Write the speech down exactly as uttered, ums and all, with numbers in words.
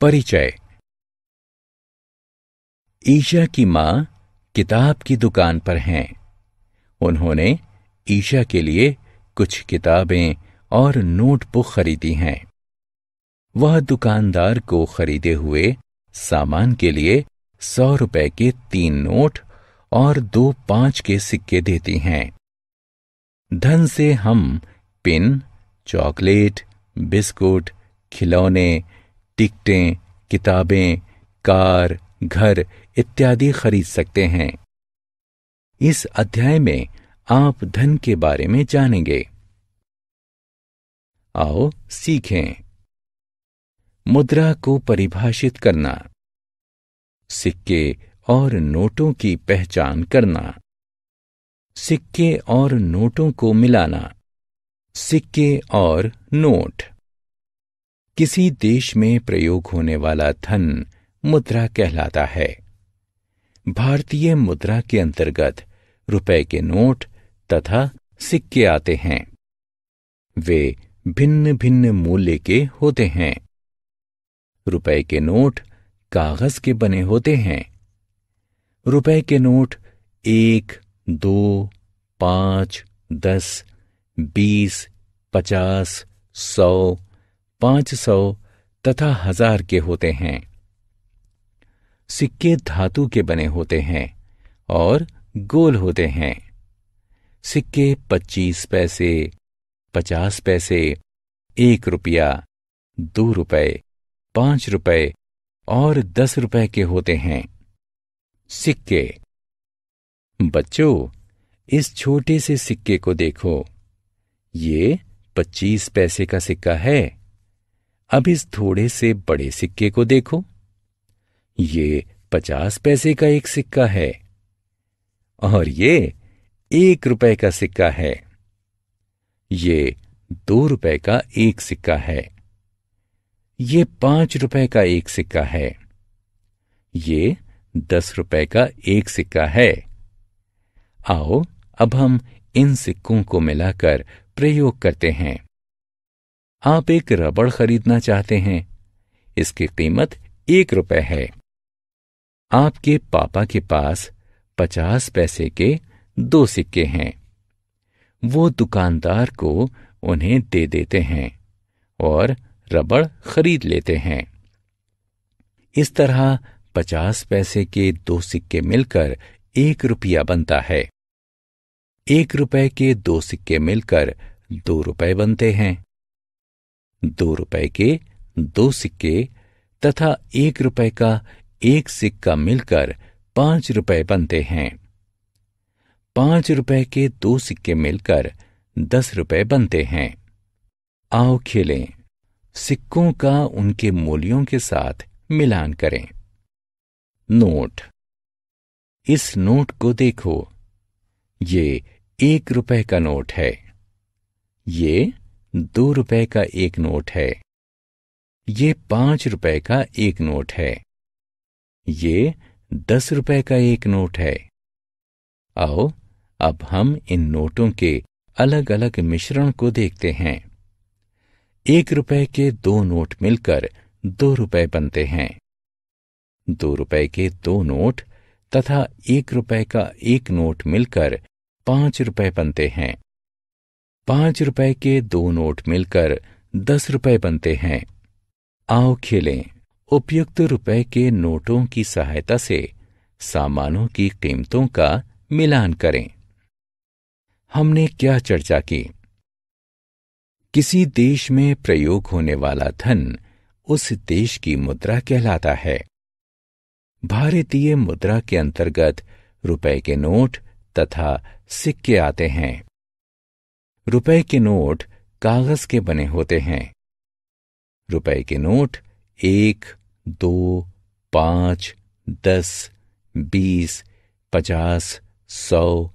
परिचय। ईशा की माँ किताब की दुकान पर हैं। उन्होंने ईशा के लिए कुछ किताबें और नोटबुक खरीदी हैं। वह दुकानदार को खरीदे हुए सामान के लिए सौ रुपए के तीन नोट और दो पांच के सिक्के देती हैं। धन से हम पेन, चॉकलेट, बिस्कुट, खिलौने, टिकटें, किताबें, कार, घर इत्यादि खरीद सकते हैं। इस अध्याय में आप धन के बारे में जानेंगे। आओ सीखें। मुद्रा को परिभाषित करना, सिक्के और नोटों की पहचान करना, सिक्के और नोटों को मिलाना, सिक्के और नोट। किसी देश में प्रयोग होने वाला धन मुद्रा कहलाता है। भारतीय मुद्रा के अंतर्गत रुपए के नोट तथा सिक्के आते हैं। वे भिन्न भिन्न मूल्य के होते हैं। रुपए के नोट कागज के बने होते हैं। रुपए के नोट एक, दो, पांच, दस, बीस, पचास, सौ, पांच सौ तथा हजार के होते हैं। सिक्के धातु के बने होते हैं और गोल होते हैं। सिक्के पच्चीस पैसे, पचास पैसे, एक रुपया, दो रुपए, पांच रुपए और दस रुपए के होते हैं। सिक्के। बच्चों, इस छोटे से सिक्के को देखो। ये पच्चीस पैसे का सिक्का है। अब इस थोड़े से बड़े सिक्के को देखो। ये पचास पैसे का एक सिक्का है और ये एक रुपए का सिक्का है। ये दो रुपए का एक सिक्का है। ये पांच रुपए का एक सिक्का है। ये दस रुपए का एक सिक्का है। आओ अब हम इन सिक्कों को मिलाकर प्रयोग करते हैं। आप एक रबड़ खरीदना चाहते हैं। इसकी कीमत एक रुपए है। आपके पापा के पास पचास पैसे के दो सिक्के हैं। वो दुकानदार को उन्हें दे देते हैं और रबड़ खरीद लेते हैं। इस तरह पचास पैसे के दो सिक्के मिलकर एक रुपया बनता है। एक रुपए के दो सिक्के मिलकर दो रुपए बनते हैं। दो रुपए के दो सिक्के तथा एक रुपए का एक सिक्का मिलकर पांच रुपए बनते हैं। पांच रुपए के दो सिक्के मिलकर दस रुपए बनते हैं। आओ खेलें। सिक्कों का उनके मूल्यों के साथ मिलान करें। नोट। इस नोट को देखो। ये एक रुपए का नोट है। ये दो रुपए का एक नोट है। ये पांच रुपए का एक नोट है। ये दस रुपए का एक नोट है। आओ अब हम इन नोटों के अलग अलग मिश्रण को देखते हैं। एक रुपए के दो नोट मिलकर दो रुपए बनते हैं। दो रुपए के दो नोट तथा एक रुपए का एक नोट मिलकर पांच रुपए बनते हैं। पांच रुपए के दो नोट मिलकर दस रुपए बनते हैं। आओ खेलें। उपयुक्त रुपए के नोटों की सहायता से सामानों की कीमतों का मिलान करें। हमने क्या चर्चा की? किसी देश में प्रयोग होने वाला धन उस देश की मुद्रा कहलाता है। भारतीय मुद्रा के अंतर्गत रुपए के नोट तथा सिक्के आते हैं। रुपए के नोट कागज के बने होते हैं। रुपए के नोट एक, दो, पांच, दस, बीस, पचास, सौ,